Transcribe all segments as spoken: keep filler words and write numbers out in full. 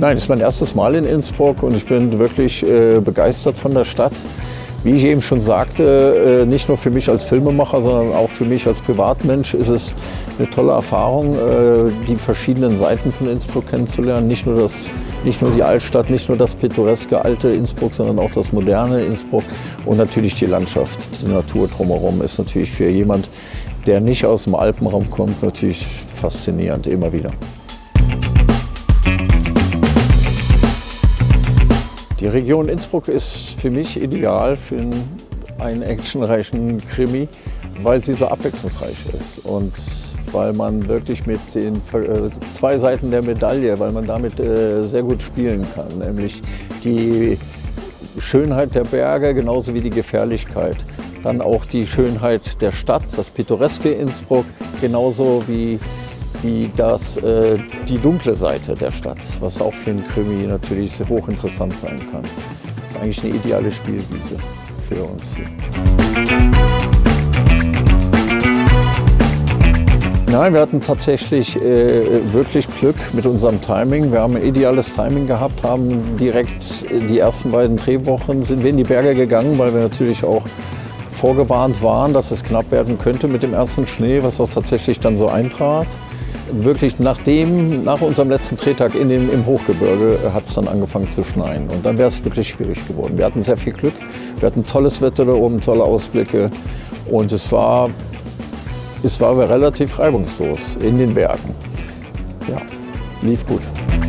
Nein, es ist mein erstes Mal in Innsbruck und ich bin wirklich äh, begeistert von der Stadt. Wie ich eben schon sagte, äh, nicht nur für mich als Filmemacher, sondern auch für mich als Privatmensch ist es eine tolle Erfahrung, äh, die verschiedenen Seiten von Innsbruck kennenzulernen. Nicht nur, das, nicht nur die Altstadt, nicht nur das pittoreske alte Innsbruck, sondern auch das moderne Innsbruck und natürlich die Landschaft, die Natur drumherum ist natürlich für jemand, der nicht aus dem Alpenraum kommt, natürlich faszinierend, immer wieder. Die Region Innsbruck ist für mich ideal für einen actionreichen Krimi, weil sie so abwechslungsreich ist und weil man wirklich mit den äh, zwei Seiten der Medaille, weil man damit äh, sehr gut spielen kann, nämlich die Schönheit der Berge genauso wie die Gefährlichkeit. Dann auch die Schönheit der Stadt, das pittoreske Innsbruck, genauso wie, wie das, äh, die dunkle Seite der Stadt, was auch für einen Krimi natürlich sehr hochinteressant sein kann. Das ist eigentlich eine ideale Spielwiese für uns hier. Nein, wir hatten tatsächlich äh, wirklich Glück mit unserem Timing. Wir haben ein ideales Timing gehabt, haben direkt die ersten beiden Drehwochen sind wir in die Berge gegangen, weil wir natürlich auch vorgewarnt waren, dass es knapp werden könnte mit dem ersten Schnee, was auch tatsächlich dann so eintrat. Wirklich nachdem, nach unserem letzten Drehtag in den, im Hochgebirge hat es dann angefangen zu schneien. Und dann wäre es wirklich schwierig geworden. Wir hatten sehr viel Glück, wir hatten tolles Wetter da oben, tolle Ausblicke. Und es war, es war relativ reibungslos in den Bergen. Ja, lief gut.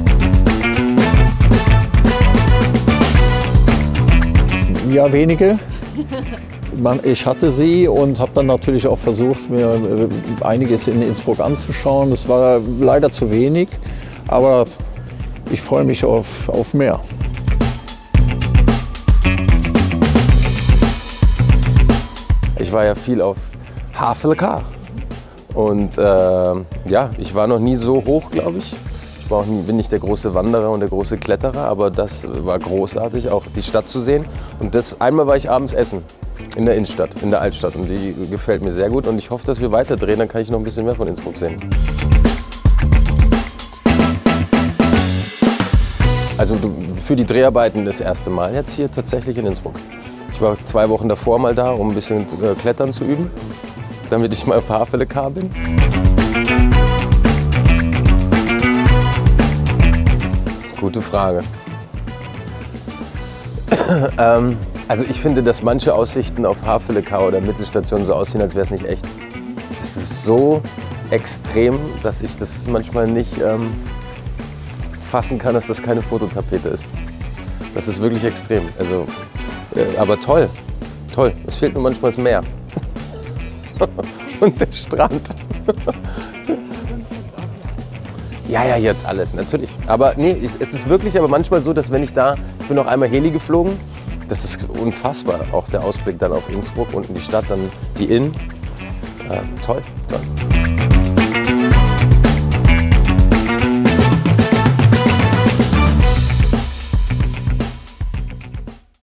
Ja, wenige. Ich hatte sie und habe dann natürlich auch versucht, mir einiges in Innsbruck anzuschauen. Das war leider zu wenig, aber ich freue mich auf, auf mehr. Ich war ja viel auf H V L K und äh, ja, ich war noch nie so hoch, glaube ich. Ich war auch nie, bin nicht der große Wanderer und der große Kletterer, aber das war großartig, auch die Stadt zu sehen. Und das, einmal war ich abends essen. In der Innenstadt, in der Altstadt, und die gefällt mir sehr gut und ich hoffe, dass wir weiter drehen, dann kann ich noch ein bisschen mehr von Innsbruck sehen. Also für die Dreharbeiten das erste Mal jetzt hier tatsächlich in Innsbruck. Ich war zwei Wochen davor mal da, um ein bisschen äh, Klettern zu üben, damit ich mal auf H V L K bin. Gute Frage. ähm, Also ich finde, dass manche Aussichten auf H V L K oder Mittelstation so aussehen, als wäre es nicht echt. Das ist so extrem, dass ich das manchmal nicht ähm, fassen kann, dass das keine Fototapete ist. Das ist wirklich extrem. Also, äh, aber toll, toll. Es fehlt nur manchmal das Meer und der Strand. Ja, ja, jetzt alles, natürlich. Aber nee, es ist wirklich aber manchmal so, dass wenn ich da, ich bin noch einmal Heli geflogen, das ist unfassbar, auch der Ausblick dann auf Innsbruck und in die Stadt, dann die Inn. Äh, toll, toll.